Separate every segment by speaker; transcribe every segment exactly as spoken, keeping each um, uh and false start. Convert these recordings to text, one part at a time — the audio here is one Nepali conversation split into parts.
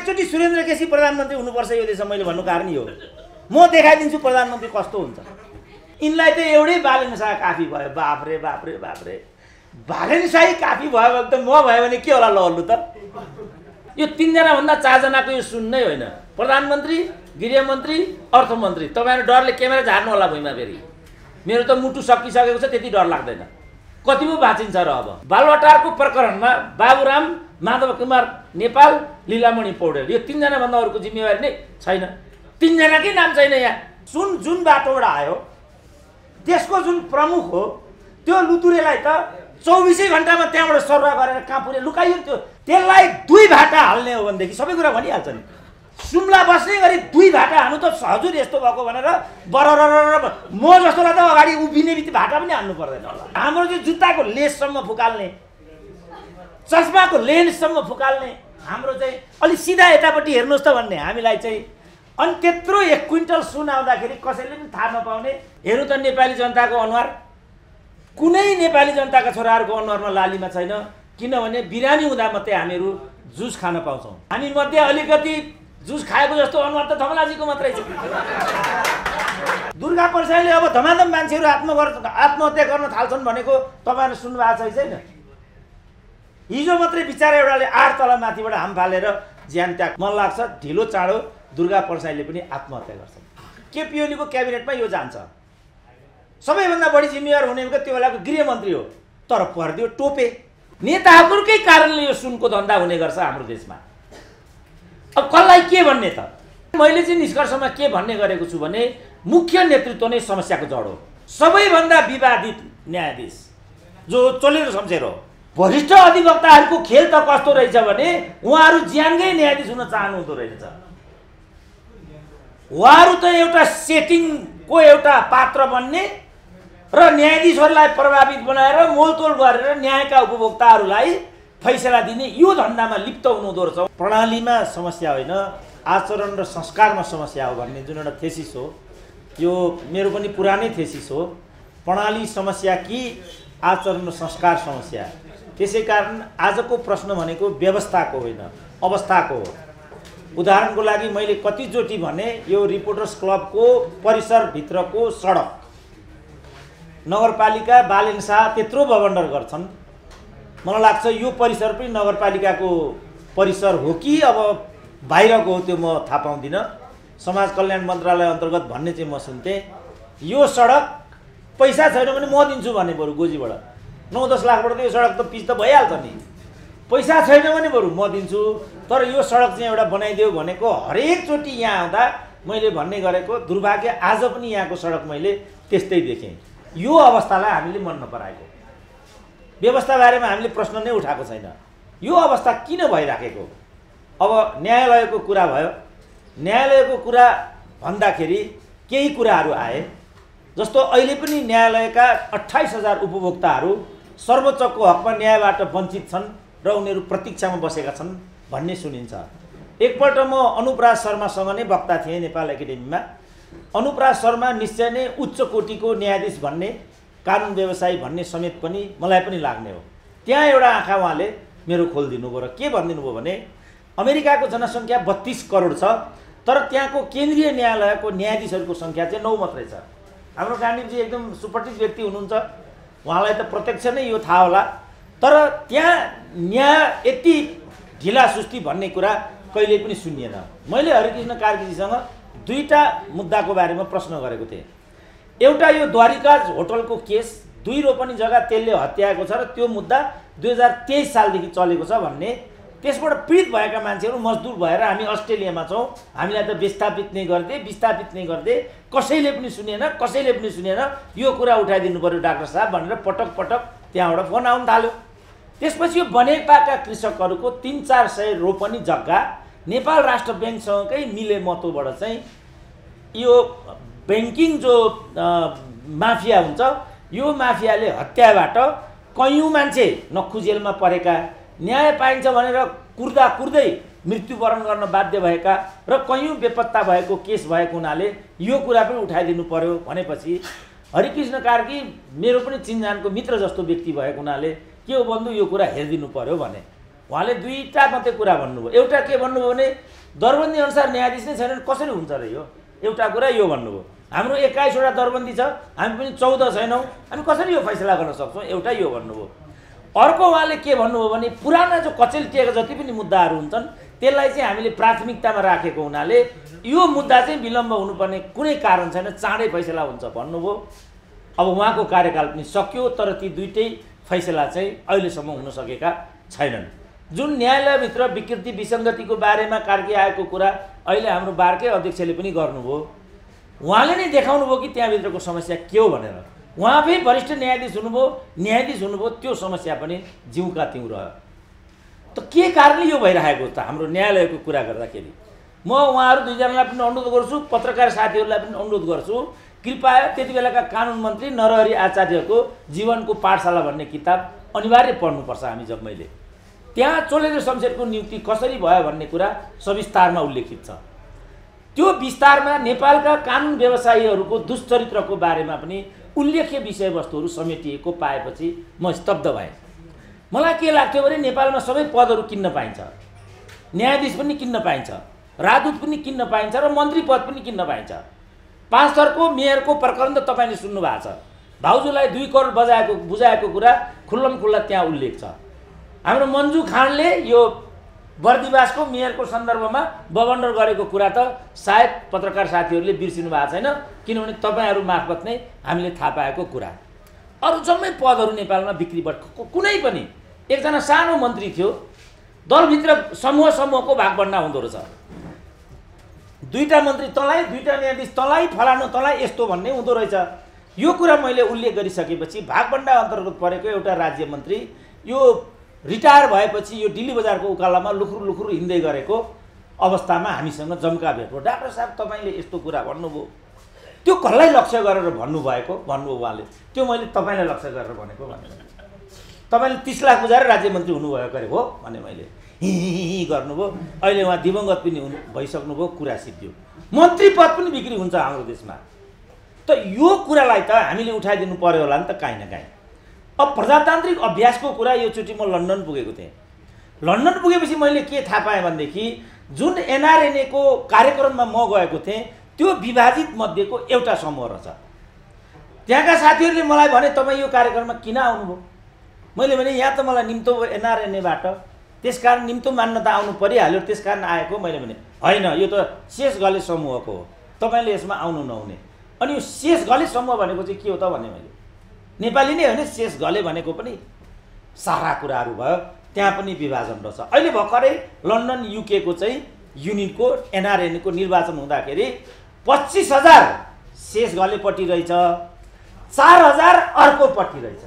Speaker 1: एकचोटि सुरेन्द्र केसी प्रधानमन्त्री हुनुपर्छ यो देशमा मैले भन्नु कारण यो म देखाइदिन्छु प्रधानमन्त्री कस्तो हुन्छ। यिनलाई त एउटै बालेनशाह काफी भयो। बाफ्रे बाफ्रे बाफ्रे बालेनशाही काफी भयो भने त म भयो भने के होला लहल्नु त। यो तीनजना भन्दा चारजनाको यो सुन्नै होइन। प्रधानमन्त्री, गृहमन्त्री, अर्थमन्त्री। तपाईँहरू डरले क्यामेरा झार्नु होला भुइँमा फेरि। मेरो त मुटु सकिसकेको छ, त्यति डर लाग्दैन। कति पो भाँचिन्छ र अब। बालुवाटारको प्रकरणमा बाबुराम, माधव कुमार नेपाल, लीलामणि पौडेल यो तीनजना भन्दा अरूको जिम्मेवारी नै छैन। तीनजनाकै नाम छैन यहाँ। सुन जुन बाटोबाट आयो त्यसको जुन प्रमुख हो त्यो लुतुरेलाई त चौबिसै घन्टामा त्यहाँबाट सर्वा गरेर कहाँ पुरे लुकाइयो। त्यो त्यसलाई दुई भाटा हाल्ने हो भनेदेखि सबै कुरा भनिहाल्छ नि। सुम्ला बस्ने गरी दुई भाटा हाल्नु त हजुर यस्तो भएको भनेर बरर म जस्तोलाई त अगाडि उभिने बित्तिकै भाटा पनि हाल्नु पर्दैन होला। हाम्रो चाहिँ जुत्ताको लेससम्म फुकाल्ने, चस्माको लेन्ससम्म फुकाल्ने, हाम्रो चाहिँ अलि सिधा यतापट्टि हेर्नुहोस् त भन्ने हामीलाई चाहिँ। अनि त्यत्रो एक क्विन्टल सुन आउँदाखेरि कसैले पनि थाहा नपाउने। हेर्नु त नेपाली जनताको अनुहार, कुनै नेपाली जनताका छोराहरूको अनुहारमा लालीमा छैन। किनभने बिरामी हुँदा मात्रै हामीहरू जुस खान पाउँछौँ। हामी मध्ये अलिकति जुस खाएको जस्तो अनुहार त धमलाजीको मात्रै छ। दुर्गा प्रसाईले अब धमाधम मान्छेहरू आत्म आत्महत्या गर्न थाल्छन् भनेको तपाईँहरू सुन्नुभएको छ छैन? हिजो मात्रै बिचारा एउटाले आठ तल माथिबाट हाम फालेर ज्यान त्याग। मन लाग्छ ढिलो चाँडो दुर्गा प्रसाईले पनि आत्महत्या गर्छन्। केपी ओलीको क्याबिनेटमा यो जान्छ। सबैभन्दा बढी जिम्मेवार हुने त्यो बेलाको गृहमन्त्री हो। तर पर्दियो टोपे। नेताहरूकै कारणले यो सुनको धन्दा हुने गर्छ हाम्रो देशमा। अब कसलाई के भन्ने त? मैले चाहिँ निष्कर्षमा के भन्ने गरेको छु भने मुख्य नेतृत्व नै समस्याको जड हो। सबैभन्दा विवादित न्यायाधीश जो चलेर शमशेर हो। वरिष्ठ अधिवक्ताहरूको खेल त कस्तो रहेछ भने उहाँहरू ज्यानकै न्यायाधीश हुन चाहनु हुँदो रहेछ। उहाँहरू त एउटा सेटिङको एउटा पात्र बन्ने र न्यायाधीशहरूलाई प्रभावित बनाएर मोलतोल गरेर न्यायका उपभोक्ताहरूलाई फैसला दिने यो धन्दामा लिप्त हुनुहुँदो रहेछ। प्रणालीमा समस्या होइन, आचरण र संस्कारमा समस्या हो भन्ने जुन एउटा थेसिस हो, यो मेरो पनि पुरानै थेसिस हो। प्रणाली समस्या कि आचरण र संस्कार समस्या। त्यसै कारण आजको प्रश्न भनेको व्यवस्थाको होइन, अवस्थाको हो। उदाहरणको लागि मैले कतिचोटि भने यो रिपोर्टर्स क्लबको परिसरभित्रको सडक नगरपालिका बालेनशाह त्यत्रो बबन्डर गर्छन्। मलाई लाग्छ यो परिसर पनि नगरपालिकाको परिसर हो कि अब बाहिरको हो त्यो म थाहा पाउँदिनँ। समाज कल्याण मन्त्रालय अन्तर्गत भन्ने चाहिँ म सुन्थेँ। यो सडक पैसा छैन भने म दिन्छु भने बरु गोजीबाट नौ दस लाखबाट त यो सडक त पिच त भइहाल्छ नि। पैसा छैन भने बरु म दिन्छु। तर यो सडक चाहिँ एउटा बनाइदेऊ भनेको हरेकचोटि यहाँ आउँदा मैले भन्ने गरेको दुर्भाग्य आज पनि यहाँको सडक मैले त्यस्तै देखेँ। यो अवस्थालाई हामीले मन नपराएको, व्यवस्था बारेमा हामीले प्रश्न नै उठाएको छैन। यो अवस्था किन भइराखेको? अब न्यायालयको कुरा भयो। न्यायालयको कुरा भन्दाखेरि केही कुराहरू आए। जस्तो अहिले पनि न्यायालयका अट्ठाइस हजार उपभोक्ताहरू सर्वोच्चको हकमा न्यायबाट वञ्चित छन् र उनीहरू प्रतीक्षामा बसेका छन् भन्ने सुनिन्छ। एकपल्ट म अनुपराज शर्मासँग नै वक्ता थिएँ नेपाल एकाडेमीमा। अनुपराज शर्मा निश्चय नै उच्च कोटिको न्यायाधीश भन्ने, कानुन व्यवसायी भन्ने समेत पनि मलाई पनि लाग्ने हो। त्यहाँ एउटा आँखा उहाँले मेरो खोलिदिनु भयो र के भनिदिनु भयो भने अमेरिकाको जनसङ्ख्या बत्तीस करोड छ, तर त्यहाँको केन्द्रीय न्यायालयको न्यायाधीशहरूको सङ्ख्या चाहिँ नौ मात्रै छ। हाम्रो गान्धीजी एकदम सुप्रसिद्ध व्यक्ति हुनुहुन्छ, उहाँलाई त प्रत्यक्ष नै यो थाहा होला। तर त्यहाँ न्याय यति ढिला सुस्ती भन्ने कुरा कहिले पनि सुनिएन। मैले हरिकृष्ण कार्कीजीसँग दुईटा मुद्दाको बारेमा प्रश्न गरेको थिएँ। एउटा यो द्वारिकाज होटलको केस, दुई रोपनी जग्गा तेलले हत्याएको छ र त्यो मुद्दा दुई हजार तेइस सालदेखि चलेको छ भन्ने। त्यसबाट पीडित भएका मान्छेहरू मजदुर भएर हामी अस्ट्रेलियामा छौँ, हामीलाई त विस्थापित नै गर्दे विस्थापित नै गर्दे, कसैले पनि सुनेन कसैले पनि सुनेन, यो कुरा उठाइदिनु पर्यो डाक्टर साहब भनेर पटक पटक त्यहाँबाट फोन आउन थाल्यो। त्यसपछि यो बनेपाका कृषकहरूको तिन चार सय रोपनी जग्गा नेपाल राष्ट्र ब्याङ्कसँगकै मिले मतोबाट चाहिँ यो ब्याङ्किङ जो माफिया हुन्छ यो माफियाले हत्याबाट कयौँ मान्छे नक्खु जेलमा परेका, न्याय पाइन्छ भनेर कुर्दा कुर्दै मृत्युवरण गर्न बाध्य भएका र कयौँ बेपत्ता भएको केस भएको हुनाले यो कुरा पनि उठाइदिनु पर्यो भनेपछि हरिकृष्ण कार्की मेरो पनि चिन्जानको मित्र जस्तो व्यक्ति भएको हुनाले के हो बन्धु यो कुरा हेरिदिनु पर्यो भने उहाँले दुईटा मात्रै कुरा भन्नुभयो। एउटा के भन्नुभयो भने दरबन्दी अनुसार न्यायाधीश नै छैन कसरी हुन्छ र यो, एउटा कुरा यो भन्नुभयो। हाम्रो एक्काइसवटा दरबन्दी छ, हामी पनि चौध छैनौँ, हामी कसरी यो फैसला गर्न सक्छौँ, एउटा यो भन्नुभयो। अर्को उहाँले के भन्नुभयो भने पुराना जो कचेल्टिएका जति पनि मुद्दाहरू हुन्छन् त्यसलाई चाहिँ हामीले प्राथमिकतामा राखेको हुनाले यो मुद्दा चाहिँ विलम्ब हुनुपर्ने कुनै कारण छैन, चाँडै फैसला हुन्छ भन्नुभयो। अब उहाँको कार्यकाल पनि सकियो, तर ती दुईटै फैसला चाहिँ अहिलेसम्म हुन सकेका छैनन्। जुन न्यायालयभित्र विकृति विसङ्गतिको बारेमा कार्की आएको कुरा अहिले हाम्रो बारकै अध्यक्षले पनि गर्नुभयो। उहाँले नै देखाउनु भयो कि त्यहाँभित्रको समस्या के हो भनेर। उहाँ पनि वरिष्ठ न्यायाधीश हुनुभयो, न्यायाधीश हुनुभयो, त्यो समस्या पनि जिउका तिउँ रह्यो। त के कारणले यो भइरहेको त हाम्रो न्यायालयको कुरा गर्दाखेरि म उहाँहरू दुईजनालाई पनि अनुरोध गर्छु, पत्रकार साथीहरूलाई पनि अनुरोध गर्छु, कृपया त्यति बेलाका कानुन मन्त्री नरहरि आचार्यको जीवनको पाठशाला भन्ने किताब अनिवार्य पढ्नुपर्छ हामी जब मैले। त्यहाँ चोलेन्द्र शमशेरको नियुक्ति कसरी भयो भन्ने कुरा सविस्तारमा उल्लेखित छ। त्यो विस्तारमा नेपालका कानुन व्यवसायीहरूको दुष्चरित्रको बारेमा पनि उल्लेख्य विषयवस्तुहरू समेटिएको पाएपछि म स्तब्ध भएँ। मलाई के लाग्थ्यो भने नेपालमा सबै पदहरू किन्न पाइन्छ, न्यायाधीश पनि किन्न पाइन्छ, राजदूत पनि किन्न पाइन्छ र मन्त्री पद पनि किन्न पाइन्छ। पाँच थरको मेयरको प्रकरण त तपाईँले सुन्नु भएको छ, भाउजूलाई दुई करोड बजाएको बुझाएको कुरा खुल्लम खुल्ला त्यहाँ उल्लेख छ। हाम्रो मन्जु खानले यो बर्दिवासको मेयरको सन्दर्भमा बवन्डर गरेको कुरा त सायद पत्रकार साथीहरूले बिर्सिनु भएको छैन, किनभने तपाईँहरू मार्फत नै हामीले थाहा पाएको कुरा। अरू जम्मै पदहरू नेपालमा बिक्री भएको कुनै पनि एकजना सानो मन्त्री थियो, दलभित्र समूह समूहको भागभण्डा हुँदो रहेछ। दुईटा मन्त्री तँलाई, दुईटा न्यायाधीश तँलाई, फलानु तँलाई, यस्तो भन्ने हुँदो रहेछ। यो कुरा मैले उल्लेख गरिसकेपछि भागभण्डा अन्तर्गत परेको एउटा राज्य मन्त्री यो रिटायर भएपछि यो दिल्ली बजारको उकालामा लुखुर लुखुर हिँड्दै गरेको अवस्थामा हामीसँग जम्का भेट भयो। डाक्टर साहब तपाईँले यस्तो कुरा भन्नुभयो, त्यो कसलाई लक्ष्य गरेर भन्नुभएको भन्नुभयो उहाँले, त्यो मैले तपाईँलाई लक्ष्य गरेर भनेको भनेर। तपाईँले तिस लाख बुझाएर राज्य मन्त्री हुनुभयो गरे हो भने मैले हि गर्नुभयो। अहिले उहाँ दिवंगत पनि हुनु भइसक्नुभयो, कुरा सिद्धियो। मन्त्री पद पनि बिक्री हुन्छ हाम्रो देशमा। त यो कुरालाई त हामीले उठाइदिनु पर्यो होला नि त काहीँ न काहीँ। अब प्रजातान्त्रिक अभ्यासको कुरा योचोटि म लन्डन पुगेको थिएँ। लन्डन पुगेपछि मैले के थाहा पाएँ भनेदेखि जुन एनआरएनएको कार्यक्रममा म गएको थिएँ त्यो विभाजित मध्येको एउटा समूह रहेछ। त्यहाँका साथीहरूले मलाई भने तपाईँ यो कार्यक्रममा किन आउनुभयो? मैले भने यहाँ त मलाई निम्तो एनआरएनएबाट, त्यसकारण निम्तो मान्यता आउनु परिहाल्यो, त्यसकारण आएको। मैले भने होइन, यो त शेष गले समूहको हो, तपाईँले यसमा आउनु नहुने। अनि यो शेष गले समूह भनेको चाहिँ के हो त भने मैले नेपाली नै होइन, शेष गले भनेको पनि सारा कुराहरू भयो, त्यहाँ पनि विभाजन रहेछ। अहिले भर्खरै लन्डन युकेको चाहिँ युनिटको एनआरएनको निर्वाचन हुँदाखेरि पच्चिस हजार शेष गलेपट्टि रहेछ, चार हजार अर्कोपट्टि रहेछ,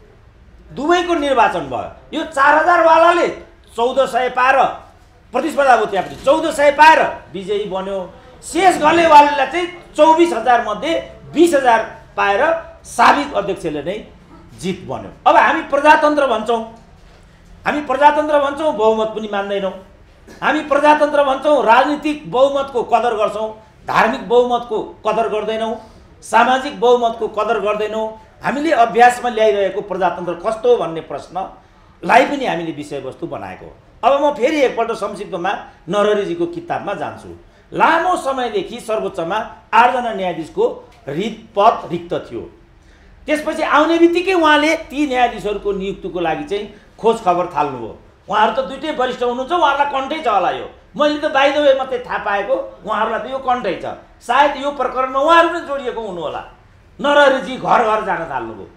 Speaker 1: दुवैको निर्वाचन भयो। यो चार हजारवालाले चौध सय पाएर प्रतिस्पर्धा भयो, त्यहाँ पनि चौध सय पाएर विजयी बन्यो। शेष गलेवालालाई चाहिँ चौबिस हजार मध्ये बिस हजार पाएर साबिक अध्यक्षले नै जित बन्यो। अब हामी प्रजातन्त्र भन्छौँ, हामी प्रजातन्त्र भन्छौँ, बहुमत पनि मान्दैनौँ। हामी प्रजातन्त्र भन्छौँ, राजनीतिक बहुमतको कदर गर्छौँ, धार्मिक बहुमतको कदर गर्दैनौँ, सामाजिक बहुमतको कदर गर्दैनौँ। हामीले अभ्यासमा ल्याइरहेको प्रजातन्त्र कस्तो भन्ने प्रश्नलाई पनि हामीले विषयवस्तु बनाएको। अब म फेरि एकपल्ट संक्षिप्तमा नरहरिजीको किताबमा जान्छु। लामो समयदेखि सर्वोच्चमा आठजना न्यायाधीशको रिक्त पद रिक्त थियो। त्यसपछि आउने बित्तिकै उहाँले ती न्यायाधीशहरूको नियुक्तिको लागि चाहिँ खोज खबर थाल्नुभयो। उहाँहरू त दुइटै वरिष्ठ हुनुहुन्छ, उहाँहरूलाई कन्टै छ होला यो। मैले त बाइ द वे मात्रै थाहा पाएको, उहाँहरूलाई त यो कन्टै छ। सायद यो प्रकरणमा उहाँहरू नै जोडिएको हुनु होला। नरहरिजी घर घर जान थाल्नुभयो।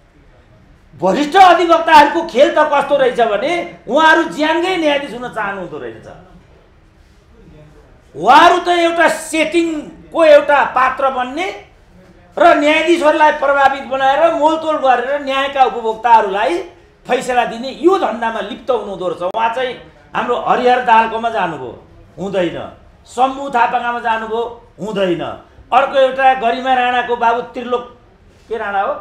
Speaker 1: वरिष्ठ अधिवक्ताहरूको खेल त कस्तो रहेछ भने उहाँहरू ज्यानकै न्यायाधीश हुन चाहनुहुँदो रहेछ। उहाँहरू त एउटा सेटिङको एउटा पात्र बन्ने र न्यायाधीशहरूलाई प्रभावित बनाएर मोलतोल गरेर न्यायका उपभोक्ताहरूलाई फैसला दिने यो धन्दामा लिप्त हुनुहुँदो रहेछ। उहाँ चाहिँ हाम्रो हरिहर दाहालकोमा जानुभयो, हुँदैन। शम्भु थापाकामा जानुभयो, हुँदैन। अर्को एउटा गरिमा राणाको बाबु त्रिलोक के राणा हो,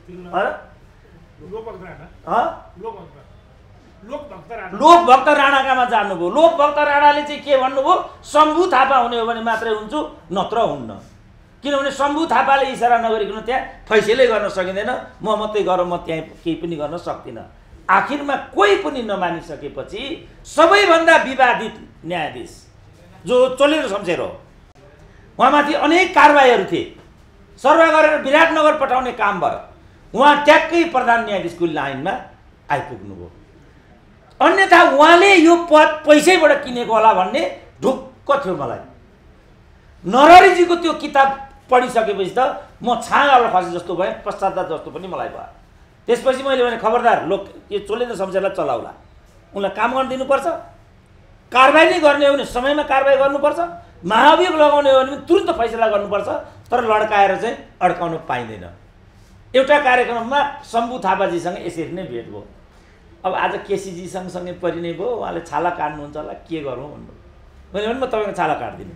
Speaker 1: लोकभक्त राणाकामा जानुभयो। लोकभक्त राणाले चाहिँ के भन्नुभयो, शम्भु थापा हुने हो भने मात्रै हुन्छु, नत्र हुन्न। किनभने शम्भु थापाले इसारा नगरिकन त्यहाँ फैसलै गर्न सकिँदैन, म मात्रै गरेर म त्यहाँ केही पनि गर्न सक्दिनँ। आखिरमा कोही पनि नमानिसकेपछि सबैभन्दा विवादित न्यायाधीश जो चोलेन्द्र शमशेर हो, उहाँमाथि अनेक कारबाहीहरू थिए, सर्वे गरेर विराटनगर पठाउने काम भयो। उहाँ ट्याक्कै प्रधान न्यायाधीशको लाइनमा आइपुग्नुभयो। अन्यथा उहाँले यो पद पैसैबाट किनेको होला भन्ने ढुक्क थियो मलाई। नरहरीजीको त्यो किताब पढिसकेपछि त म छाँगाबाट खसे जस्तो भएँ, पश्चाताप जस्तो पनि मलाई भयो। त्यसपछि मैले भने खबरदार लोक यो चोलेन्द्र शमशेरलाई चलाउला, उनलाई काम गर्न दिनुपर्छ, कारबाही नै गर्ने हो भने समयमा कारबाही गर्नुपर्छ, महाभियोग लगाउने हो भने तुरन्त फैसला गर्नुपर्छ, तर लड्काएर चाहिँ अड्काउन पाइँदैन। एउटा कार्यक्रममा शम्भु थापाजीसँग यसरी नै भेट भयो। अब आज केसीजी सँगसँगै परिणय भयो, उहाँले छाला काट्नुहुन्छ होला, के गरौँ भन्नु। मैले भने म तपाईँको छाला काट्दिनँ,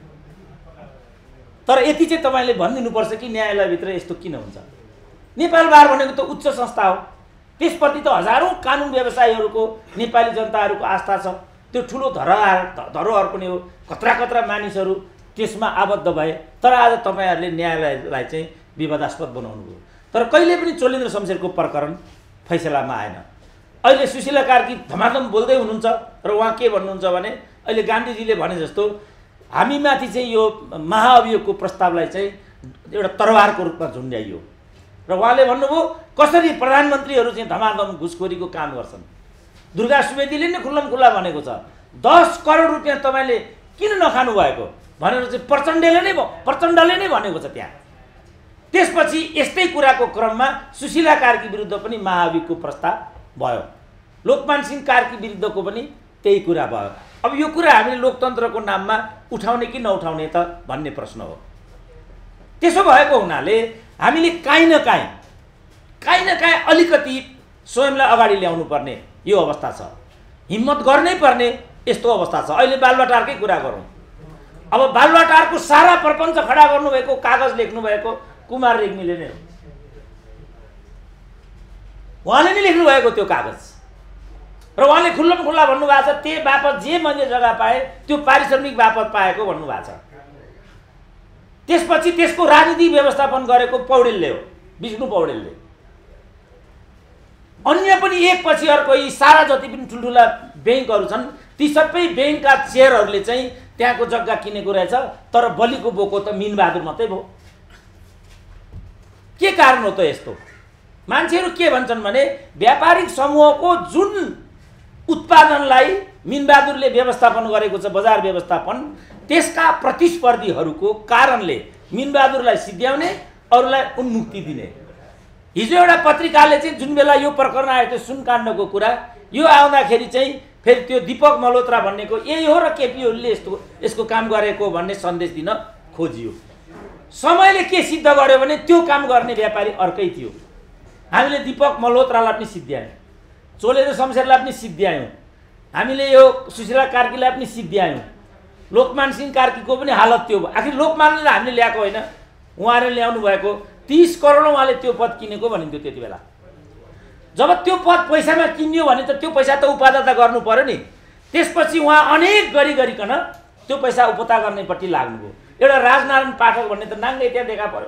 Speaker 1: तर यति चाहिँ तपाईँले भनिदिनुपर्छ कि न्यायालयभित्र यस्तो किन हुन्छ। नेपाल बार भनेको त उच्च संस्था हो, त्यसप्रति त हजारौँ कानुन व्यवसायीहरूको, नेपाली जनताहरूको आस्था छ। त्यो ठुलो धरोहर धरोहर पनि हो, कत्रा कत्रा मानिसहरू त्यसमा आबद्ध भए। तर आज तपाईँहरूले न्यायालयलाई चाहिँ विवादास्पद बनाउनु भयो। तर कहिले पनि चोलेन्द्र शमशेरको प्रकरण फैसलामा आएन। अहिले सुशीला कार्की धमाधम बोल्दै हुनुहुन्छ र उहाँ के भन्नुहुन्छ भने अहिले गान्धीजीले भने जस्तो हामीमाथि चाहिँ यो महाअभियोगको प्रस्तावलाई चाहिँ एउटा तरवारको रूपमा झुन्ड्याइयो र उहाँले भन्नुभयो कसरी प्रधानमन्त्रीहरू चाहिँ धमाधम घुसखोरीको काम गर्छन्। दुर्गा सुवेदीले नै खुल्लम खुल्ला भनेको छ, दस करोड रुपियाँ तपाईँले किन नखानु भएको भनेर चाहिँ प्रचण्डले नै प्रचण्डले नै भनेको छ त्यहाँ। त्यसपछि यस्तै कुराको क्रममा सुशीला कार्की विरुद्ध पनि महाअभियोगको प्रस्ताव भयो, लोकमान सिंह कार्की विरुद्धको पनि त्यही कुरा भयो। अब यो कुरा हामीले लोकतन्त्रको नाममा उठाउने कि नउठाउने त भन्ने प्रश्न हो। त्यसो भएको हुनाले हामीले काहीँ न काहीँ काहीँ न काहीँ अलिकति स्वयंलाई अगाडि ल्याउनु पर्ने यो अवस्था छ, हिम्मत गर्नै पर्ने यस्तो अवस्था छ। अहिले बालुवाटारकै कुरा गरौँ। अब बालुवाटारको सारा प्रपञ्च खडा गर्नुभएको, कागज लेख्नुभएको कुमार रेग्मीले नै हो। उहाँले नै लेख्नु भएको त्यो कागज र उहाँले खुल्लम खुल्ला भन्नुभएको छ त्यही बापत जे मैले जग्गा पाएँ त्यो पारिश्रमिक बापत पाएको भन्नुभएको छ। त्यसपछि त्यसको राजनीतिक व्यवस्थापन गरेको पौडेलले हो, विष्णु पौडेलले। अन्य पनि एक पछि अर्को यी सारा जति पनि ठुल्ठुला ब्याङ्कहरू छन् ती सबै ब्याङ्कका चेयरहरूले चाहिँ त्यहाँको जग्गा किनेको रहेछ, तर बलिको बोको त मिनबहादुर मात्रै भयो। के कारण हो त यस्तो? मान्छेहरू के भन्छन् भने व्यापारिक समूहको जुन उत्पादनलाई मिनबहादुरले व्यवस्थापन गरेको छ, बजार व्यवस्थापन, त्यसका प्रतिस्पर्धीहरूको कारणले मिनबहादुरलाई सिद्ध्याउने, अरूलाई उन्मुक्ति दिने। हिजो एउटा पत्रिकाले चाहिँ जुन बेला यो प्रकरण आयो त्यो सुनकाण्डको कुरा यो आउँदाखेरि चाहिँ फेरि त्यो दीपक मल्होत्रा भन्नेको यही हो र केपी ओलीले यस्तो यसको काम गरेको भन्ने सन्देश दिन खोजियो। समयले के सिद्ध गर्यो भने त्यो काम गर्ने व्यापारी अर्कै थियो। हामीले दीपक मल्होत्रालाई पनि सिद्ध्यायौँ, चोलेन्द्र शमशेरलाई पनि सिद्ध्यायौँ, हामीले यो सुशीला कार्कीलाई पनि सिद्ध्यायौँ, लोकमान सिंह कार्कीको पनि हालत त्यो भयो। आखिर लोकमानले हामीले ल्याएको होइन, उहाँले ल्याउनु भएको तीस करोड उहाँले त्यो पद किनेको भनिन्थ्यो त्यति बेला। जब त्यो पद पैसामा किनियो भने त त्यो पैसा त उपादाता गर्नु पर्यो नि। त्यसपछि उहाँ अनेक गरी गरिकन त्यो पैसा उपता गर्नेपट्टि लाग्नुभयो। एउटा राजनारायण पाठक भन्ने त नाङ्गै त्यहाँ देखा पर्यो।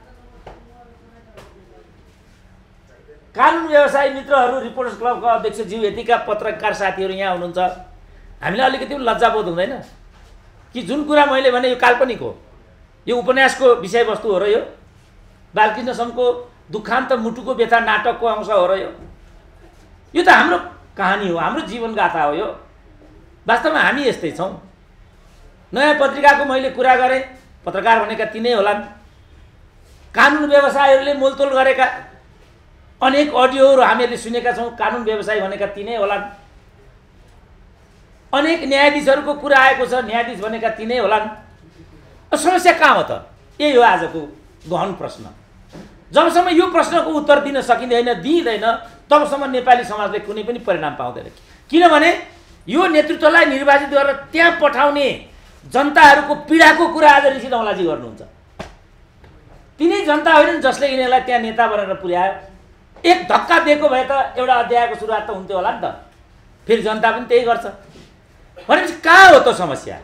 Speaker 1: कानुन व्यवसायी मित्रहरू, रिपोर्टर्स क्लबका अध्यक्षज्यू, यतिका पत्रकार साथीहरू यहाँ हुनुहुन्छ, हामीलाई अलिकति पनि लज्जाबोध हुँदैन कि जुन कुरा मैले भने यो काल्पनिक हो, यो उपन्यासको विषयवस्तु हो र यो बालकृष्ण समको दुखान्त मुटुको व्यथा नाटकको अंश हो र यो यो त हाम्रो कहानी हो, हाम्रो जीवनगाथा हो। यो वास्तवमा हामी यस्तै छौँ। नयाँ पत्रिकाको मैले कुरा गरेँ, पत्रकार भनेका तिनै होलान्। कानुन व्यवसायीहरूले मोलतोल गरेका अनेक अडियोहरू हामीहरूले सुनेका छौँ, कानुन व्यवसायी भनेका तिनै होलान्। अनेक न्यायाधीशहरूको कुरा आएको छ, न्यायाधीश भनेका तिनै होलान्। समस्या कहाँ हो त? यही हो आजको गहन प्रश्न। जबसम्म यो प्रश्नको उत्तर दिन सकिँदैन, दिइँदैन, तबसम्म नेपाली समाजले कुनै पनि परिणाम पाउँदैन। किनभने यो नेतृत्वलाई निर्वाचित गरेर त्यहाँ पठाउने जनताहरूको पीडाको कुरा आज ऋषि धौलाजी गर्नुहुन्छ। तिनै जनता होइनन् जसले यिनीहरूलाई त्यहाँ नेता बनाएर पुर्यायो। एक धक्का दिएको भए त एउटा अध्यायको सुरुवात त हुन्थ्यो होला नि त। फेरि जनता पनि त्यही गर्छ भनेपछि कहाँ हो त समस्या?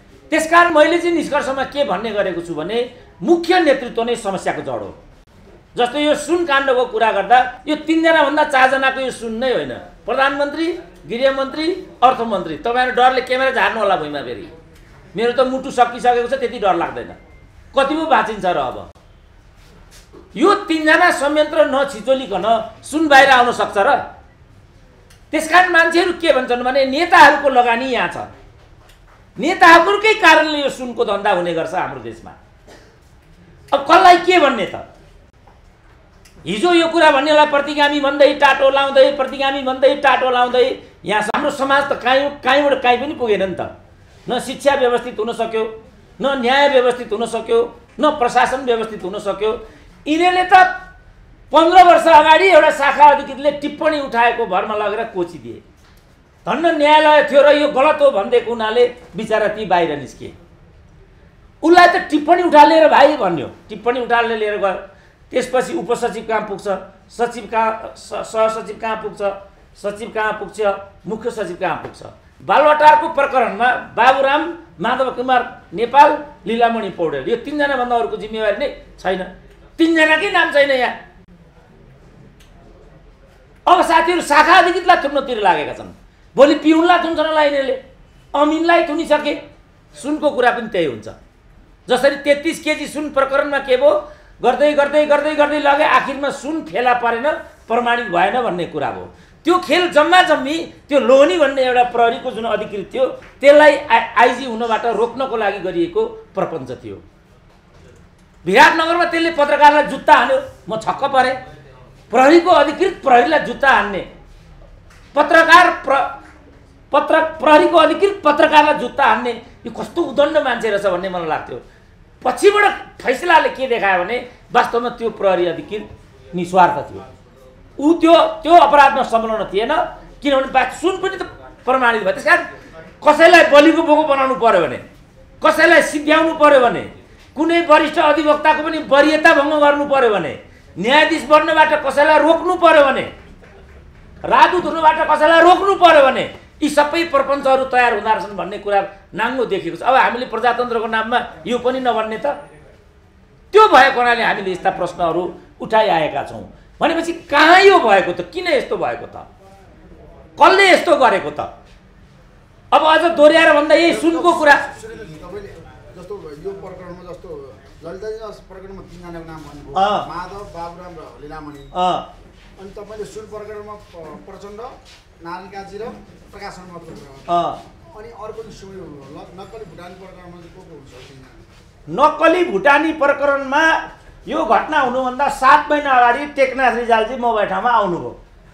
Speaker 1: त्यसकारण मैले चाहिँ निष्कर्षमा के भन्ने गरेको छु भने मुख्य नेतृत्व नै समस्याको जड हो। जस्तो यो सुन काण्डको कुरा गर्दा यो तीनजना भन्दा चारजनाको यो सुन नै होइन, प्रधानमन्त्री, गृहमन्त्री, अर्थमन्त्री। तपाईँहरू डरले क्यामेरा झार्नु होला भुइँमा फेरि। मेरो त मुटु सकिसकेको छ, त्यति डर लाग्दैन। कति पो भाँचिन्छ र अब? यो तीनजना संयन्त्र नछिचोलिकन सुन बाहिर आउन सक्छ र? त्यसकारण मान्छेहरू के भन्छन् भने नेताहरूको लगानी यहाँ छ, नेताहरूकै कारणले यो सुनको धन्दा हुने गर्छ हाम्रो देशमा। अब कसलाई के भन्ने त? हिजो यो कुरा भन्नेलाई प्रतिगामी भन्दै टाटो लाउँदै प्रतिगामी भन्दै टाटो लाउँदै यहाँ हाम्रो समाज त काहीँ काहीँबाट काहीँ पनि पुगेन नि त। न शिक्षा व्यवस्थित हुन सक्यो, न न्याय व्यवस्थित हुन सक्यो, न प्रशासन व्यवस्थित हुन सक्यो। यिनीहरूले त पन्ध्र वर्ष अगाडि एउटा शाखा अधिकृतले टिप्पणी उठाएको भरमा लगेर कोचिदिए। धन्न न्यायालय थियो र यो गलत हो भनिदिएको हुनाले बिचरा ती बाहिर निस्किए। उसलाई त टिप्पणी उठा लिएर भाइ भन्यो, टिप्पणी उठा लिएर गयो। त्यसपछि उपसचिव कहाँ पुग्छ, सचिव कहाँ, सहसचिव कहाँ पुग्छ, सचिव कहाँ पुग्छ, मुख्य सचिव कहाँ पुग्छ। बालवाटारको प्रकरणमा बाबुराम, माधव कुमार नेपाल, लीलामणि पौडेल, यो तीनजना भन्दा अरूको जिम्मेवारी नै छैन। तीनजनाकै नाम छैन यहाँ। अब साथीहरू शाखा अधिकृतलाई थुन्नतिर लागेका छन्, भोलि पिउनलाई थुन्छन् होला यिनीहरूले, अमिनलाई थुनिसके। सुनको कुरा पनि त्यही हुन्छ। जसरी तेत्तिस केजी सुन प्रकरणमा के भयो, गर्दै गर्दै गर्दै गर्दै लगे, आखिरमा सुन फेला परेन, प्रमाणित भएन भन्ने कुरा भयो। त्यो खेल जम्मा जम्मी त्यो लोहनी भन्ने एउटा प्रहरीको जुन अधिकृत थियो त्यसलाई आइजी हुनबाट रोक्नको लागि गरिएको प्रपञ्च थियो। विराटनगरमा त्यसले पत्रकारलाई जुत्ता हान्यो, म छक्क परेँ। प्रहरीको अधिकृत प्रहरीलाई जुत्ता हान्ने, पत्रकार प्र पत्र प्रहरीको अधिकृत पत्रकारलाई जुत्ता हान्ने, यो कस्तो उदण्ड मान्छे रहेछ भन्ने मलाई लाग्थ्यो। पछिबाट फैसलाले के देखायो भने वास्तवमा त्यो प्रहरी अधिकृत निस्वार्थ थियो। ऊ त्यो त्यो अपराधमा संलग्न थिएन, किनभने बा सुन पनि त प्रमाणित भयो। त्यसकारण कसैलाई बलिको बोको बनाउनु पर्यो भने, कसैलाई सिद्ध्याउनु पर्यो भने, कुनै वरिष्ठ अधिवक्ताको पनि वरियता भङ्ग गर्नु पर्यो भने, न्यायाधीश बन्नबाट कसैलाई रोक्नु पर्यो भने, राजदूत हुनुबाट कसैलाई रोक्नु पर्यो भने यी सबै प्रपञ्चहरू तयार हुँदा रहेछन् भन्ने कुरा नाङ्गो देखेको छ। अब हामीले प्रजातन्त्रको नाममा यो पनि नभन्ने त? त्यो भएको हुनाले हामीले यस्ता प्रश्नहरू उठाइआएका छौँ। भनेपछि कहाँ यो भएको त? किन यस्तो भएको त? कसले यस्तो गरेको त? अब अझ दोहोऱ्याएर भन्दा यही सुनको कुरा।
Speaker 2: जस्तो यो प्रकरणमा जस्तो ललिताजी प्रकरणमा तीनजनाको नाम भन्नुभयो, माधव, बाबुराम र लीलामणि। अनि तपाईँले सुन प्रकरणमा प्रचण्ड, नारायण काजी र प्रकाश शर्माको कुरा, अनि अर्को नक्कली भुटानी प्रकरणमा चाहिँ को को हुन्छ?
Speaker 1: नक्कली भुटानी प्रकरणमा यो घटना हुनुभन्दा सात महिना अगाडि टेकनाथ रिजालजी म भएको ठाउँमा आउनुभयो।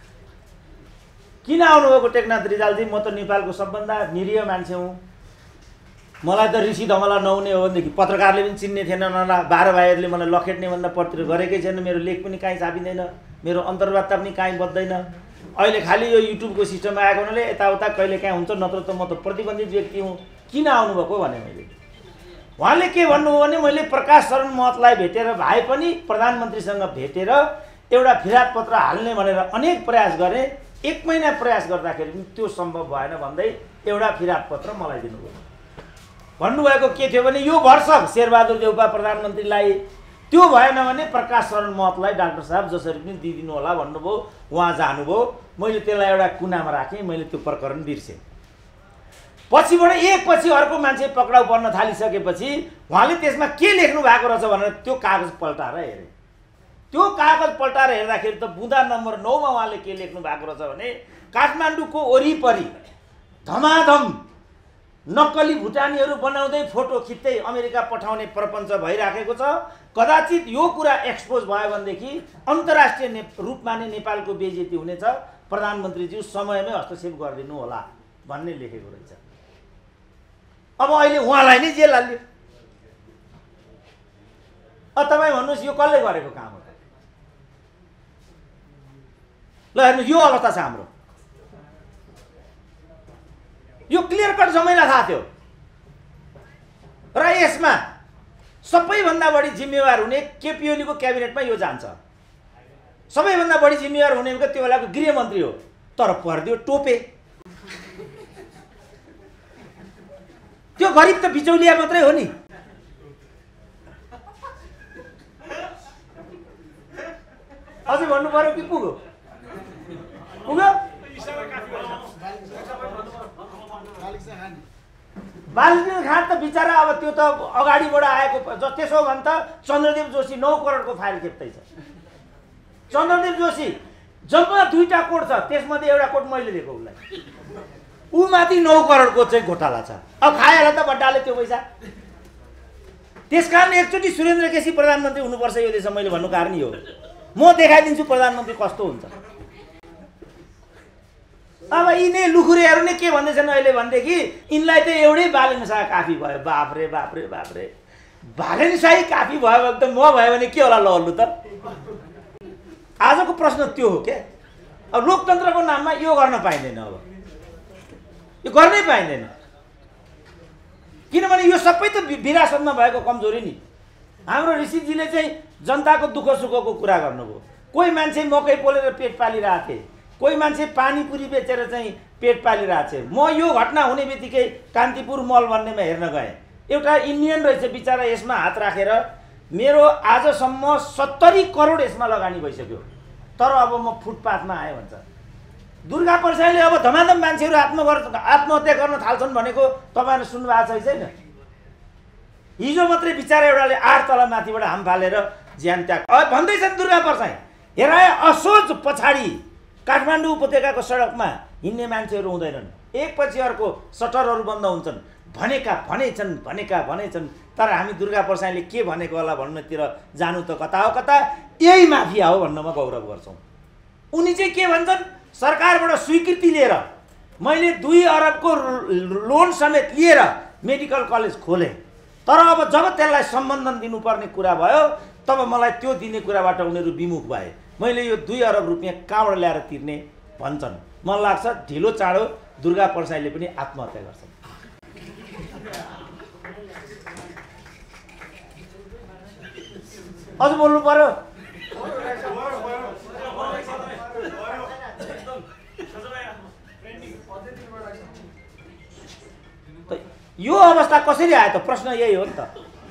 Speaker 1: किन आउनुभएको टेकनाथ रिजालजी? म त नेपालको सबभन्दा निरीह मान्छे हुँ। मलाई त ऋषि धमला नहुने हो भनेदेखि पत्रकारले पनि चिन्ने थिएन, नला बाह्र भाइहरूले मलाई लखेट्ने भन्दा पत्र गरेकै छैन, मेरो लेख पनि काहीँ छापिँदैन, मेरो अन्तर्वार्ता पनि काहीँ बद्दैन। अहिले खालि यो युट्युबको सिस्टम आएको हुनाले यताउता कहिले काहीँ हुन्छ, नत्र त म त प्रतिबन्धित व्यक्ति हुँ। किन आउनुभएको भने मैले उहाँले के भन्नुभयो भने मैले प्रकाश शरण महतलाई भेटेर भाइ पनि प्रधानमन्त्रीसँग भेटेर एउटा फिराद पत्र हाल्ने भनेर अनेक प्रयास गरेँ, एक महिना प्रयास गर्दाखेरि पनि त्यो सम्भव भएन भन्दै एउटा फिराद पत्र मलाई दिनुभयो। भन्नुभएको के थियो भने यो वर्ष शेरबहादुर देउपा प्रधानमन्त्रीलाई, त्यो भएन भने प्रकाश शरण महतलाई डाक्टर साहब जसरी पनि दिइदिनु होला भन्नुभयो। उहाँ जानुभयो, मैले त्यसलाई एउटा कुनामा राखेँ, मैले त्यो प्रकरण बिर्सेँ। पछिबाट एकपछि अर्को मान्छे पक्राउ पर्न थालिसकेपछि उहाँले त्यसमा के लेख्नु भएको रहेछ भनेर त्यो कागज पल्टाएर हेरेँ। त्यो कागज पल्टाएर हेर्दाखेरि त बुँदा नम्बर नौमा उहाँले के लेख्नु भएको रहेछ भने काठमाडौँको वरिपरि धमाधम नक्कली भुटानीहरू बनाउँदै फोटो खिच्दै अमेरिका पठाउने प्रपञ्च भइराखेको छ। कदाचित यो कुरा एक्सपोज भयो भनेदेखि अन्तर्राष्ट्रिय रूपमा नै नेपालको बेइज्जती हुनेछ, प्रधानमन्त्रीज्यू समयमै हस्तक्षेप गरिदिनु होला भन्ने लेखेको रहेछ। अब अहिले उहाँलाई नै जेल हाल्यो। अब तपाईँ भन्नुहोस् यो कसले गरेको काम हो? ल हेर्नुहोस्, यो अवस्था छ हाम्रो। यो क्लियर कट सबैलाई थाहा थियो र यसमा सबैभन्दा बढी जिम्मेवार हुने केपी ओलीको क्याबिनेटमा यो जान्छ। सबैभन्दा बढी जिम्मेवार हुने त्यो बेलाको गृहमन्त्री हो, तर पर्दियो टोपे। त्यो गरिब त बिचौलिया मात्रै हो नि। अझै भन्नु पर्यो कि पुग्यो पुग्यो बालकृष्ण खान त बिचरा अब त्यो त अगाडिबाट आएको त्यसो भने त चन्द्रदेव जोशी नौ करोडको फाइल खेप्दैछ। चन्द्रदेव जोशी जम्मा दुईटा कोट छ, त्यसमध्ये एउटा कोट मैले दिएको उसलाई, ऊ माथि नौ करोडको चाहिँ घोटाला छ। अब खाएला त बड्डाले त्यो पैसा। त्यसकारण एकचोटि सुरेन्द्र केसी प्रधानमन्त्री हुनुपर्छ यो देशमा, मैले भन्नु कारण यो हो। म देखाइदिन्छु प्रधानमन्त्री कस्तो हुन्छ। अब यिनी लुखुरेहरू नै के भन्दैछन् अहिले भनेदेखि यिनलाई त एउटै बालेन शाह काफी भयो। बाफ्रे बाफ्रे बाफ्रे बालेन शाही काफी भयो भने त म भयो भने के होला लल्लु त। आजको प्रश्न त्यो हो क्या। अब लोकतन्त्रको नाममा यो गर्न पाइँदैन, अब यो गर्नै पाइँदैन। किनभने यो सबै त विरासतमा भएको कमजोरी नि। हाम्रो ऋषिजीले चाहिँ जनताको दुःख सुखको कुरा गर्नुभयो। कोही मान्छे मकै पोलेर पेट पालिरहेको थिए, कोही मान्छे पानीपुरी बेचेर चाहिँ पेट पालिरहेको छ। म यो घटना हुने बित्तिकै कान्तिपुर मल भन्नेमा हेर्न गएँ। एउटा इन्डियन रहेछ बिचरा, यसमा हात राखेर मेरो आजसम्म सत्तरी करोड यसमा लगानी भइसक्यो, तर अब म फुटपाथमा आएँ भन्छ। दुर्गा प्रसाईले अब धमाधम मान्छेहरू आत्महत्या आत्महत्या गर्न थाल्छन् भनेको तपाईँहरूले सुन्नुभएको छ छैन? हिजो मात्रै बिचरा एउटाले आठ तला माथिबाट हाम फालेर ज्यान त्याग भन्दैछन् दुर्गा प्रसाई। हेराए असोज पछाडि काठमाडौँ उपत्यकाको सडकमा हिँड्ने मान्छेहरू हुँदैनन्, एकपछि अर्को सटरहरू बन्द हुन्छन्। भनेका भनेछन् भनेका भनेछन्, तर हामी दुर्गा प्रसाईले के भनेको होला भन्नेतिर जानु त कता हो कता। यही माफिया हो भन्नमा गौरव गर्छौँ। उनी चाहिँ के भन्छन्, सरकारबाट स्वीकृति लिएर मैले दुई अरबको लोन समेत लिएर मेडिकल कलेज खोलेँ, तर अब जब त्यसलाई सम्बन्धन दिनुपर्ने कुरा भयो तब मलाई त्यो दिने कुराबाट उनीहरू विमुख भए। मैले यो दुई अरब रुपियाँ कहाँबाट ल्याएर तिर्ने भन्छन्। मलाई लाग्छ ढिलो चाँडो दुर्गा प्रसाईले पनि आत्महत्या गर्छन्। अझ बोल्नु पर्यो। यो अवस्था कसरी आयो त? प्रश्न यही हो नि त।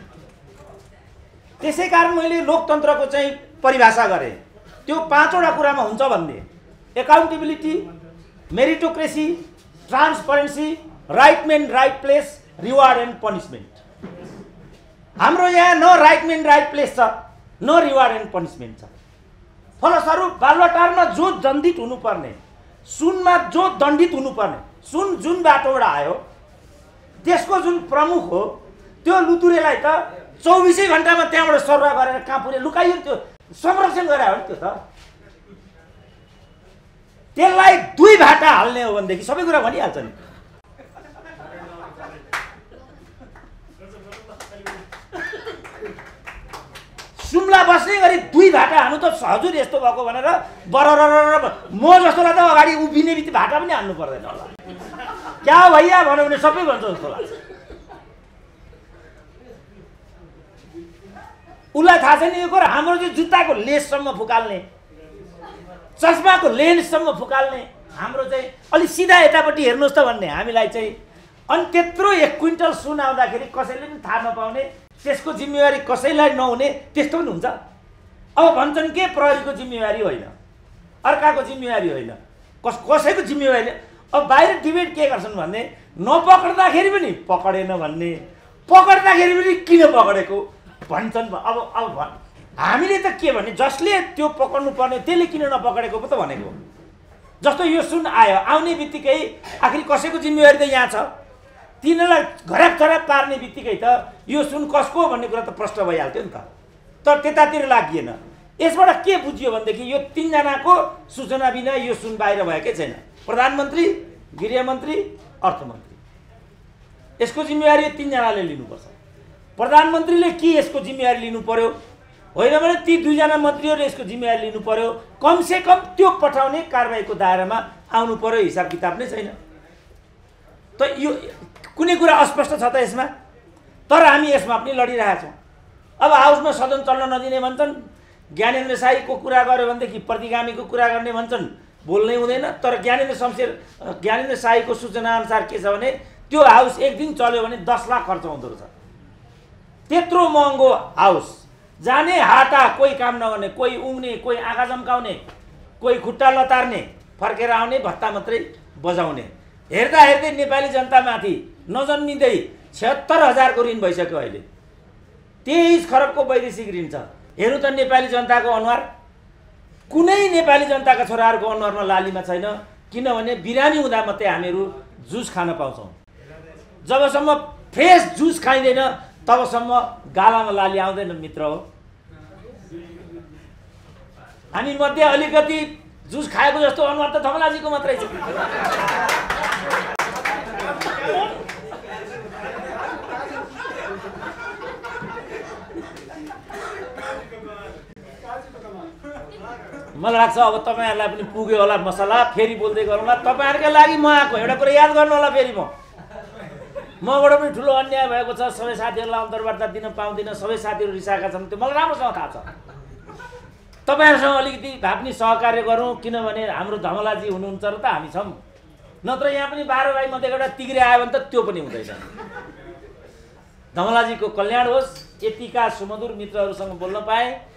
Speaker 1: त्यसै कारण मैले लोकतन्त्रको चाहिँ परिभाषा गरेँ। त्यो पाँचवटा कुरामा हुन्छ भन्ने: accountability, meritocracy, transparency, right man right place, reward and punishment. हाम्रो यहाँ न राइट मैन राइट प्लेस छ, न रिवार्ड एन्ड पनिसमेन्ट छ। फलस्वरूप बालुवाटारमा जो दण्डित हुनुपर्ने, सुनमा जो दण्डित हुनुपर्ने, सुन जुन बाटोबाट आयो त्यसको जुन प्रमुख हो त्यो लुतुरेलाई त चौबिसै घन्टामा त्यहाँबाट सर्वा गरेर कहाँ पुरे लुकाइयो, त्यो संरक्षण गरे हो नि। त्यो त त्यसलाई दुई भाटा हाल्ने हो भनेदेखि सबै कुरा भनिहाल्छ नि। सुम्ला बस्ने गरी दुई भाटा हान्नु त हजुर यस्तो भएको भनेर बरर म जस्तोलाई त अगाडि उभिने बित्तिकै भाटा पनि हान्नु पर्दैन होला। क्या भैया भन्यो भने सबै भन्छ जस्तो लाग्छ। उसलाई थाहा छैन यो कुरा। हाम्रो चाहिँ जुत्ताको लेससम्म फुकाल्ने, चस्माको लेन्ससम्म फुकाल्ने, हाम्रो चाहिँ अलिक सिधा यतापट्टि हेर्नुहोस् त भन्ने हामीलाई चाहिँ। अनि त्यत्रो एक क्विन्टल सुन आउँदाखेरि कसैले पनि थाहा नपाउने, त्यसको जिम्मेवारी कसैलाई नहुने, त्यस्तो पनि हुन्छ। अब भन्छन् के प्रहरीको जिम्मेवारी होइन, अर्काको जिम्मेवारी होइन, कस कसैको जिम्मेवारी। अब बाहिर डिबेट के गर्छन् भन्ने, नपक्र्दाखेरि पनि पकडेन भन्ने, पकड्दाखेरि पनि किन पकडेको भन्छन्। अब अब हामीले त के भने, जसले त्यो पकड्नु पर्ने त्यसले किन नपकडेको पो त भनेको। जस्तो यो सुन आयो, आउने बित्तिकै आखिर कसैको जिम्मेवारी त यहाँ छ। तिनीहरूलाई घराप चराप पार्ने बित्तिकै त यो सुन कसको भन्ने कुरा त प्रष्ट भइहाल्थ्यो नि त। तर त्यतातिर लागिएन। यसबाट के बुझियो भनेदेखि यो तीनजनाको सूचना बिना यो सुन बाहिर भएकै छैन। प्रधानमन्त्री, गृहमन्त्री, अर्थमन्त्री, यसको जिम्मेवारी तीनजनाले लिनुपर्छ। प्रधानमन्त्रीले के यसको जिम्मेवारी लिनु पर्यो, होइन भने ती दुईजना मन्त्रीहरूले यसको जिम्मेवारी लिनु पर्यो। कमसे कम त्यो पठाउने कारबाहीको दायरामा आउनु पर्यो। हिसाब किताब नै छैन त। यो कुनै कुरा अस्पष्ट छ त यसमा। तर हामी यसमा पनि लडिरहेका छौँ। अब हाउसमा सदन चल्न नदिने भन्छन्, ज्ञानेन्द्र शाहीको कुरा गर्यो भनेदेखि प्रतिगामीको कुरा गर्ने भन्छन्, बोल्नै हुँदैन। तर ज्ञानेन्द्र शमशेर ज्ञानेन्द्र शाहीको सूचना अनुसार के छ भने त्यो हाउस एक दिन चल्यो भने दस लाख खर्च हुँदो रहेछ। त्यत्रो महँगो हाउस जाने हाटा कोही काम नगर्ने, कोही उङ्ने, कोही आँखा चम्काउने, कोही खुट्टा लतार्ने, फर्केर आउने, भत्ता मात्रै बजाउने। हेर्दा हेर्दै नेपाली जनतामाथि नजन्मिँदै छिहत्तर हजारको ऋण भइसक्यो अहिले। तेइस खरबको वैदेशिक ऋण छ। हेर्नु त नेपाली जनताको अनुहार, कुनै नेपाली जनताका छोराहरूको अनुहारमा लालीमा छैन। किनभने बिरामी हुँदा मात्रै हामीहरू जुस खान पाउँछौँ। जबसम्म फ्रेस जुस खाइँदैन तबसम्म गालामा लाली आउँदैन मित्र हो। हामी मध्ये अलिकति जुस खाएको जस्तो अनुहार त धमलाजीको मात्रै छ। मलाई लाग्छ अब तपाईँहरूलाई पनि पुग्यो होला मसला। फेरि बोल्दै गरौँला। तपाईँहरूकै लागि म आएको। एउटा कुरा याद गर्नु होला, फेरि म मबाट पनि ठुलो अन्याय भएको छ। सबै साथीहरूलाई अन्तर्वार्ता दिन पाउँदिनँ। सबै साथीहरू रिसाएका छन्, त्यो मलाई राम्रोसँग थाहा छ। तपाईँहरूसँग अलिकति भए पनि सहकार्य गरौँ, किनभने हाम्रो धमलाजी हुनुहुन्छ र त हामी छौँ। नत्र यहाँ पनि बाह्र भाइ मध्ये एउटा तिग्रे आयो भने त त्यो पनि हुँदैन। धमलाजीको कल्याण होस्। यतिका सुमधुर मित्रहरूसँग बोल्न पाएँ।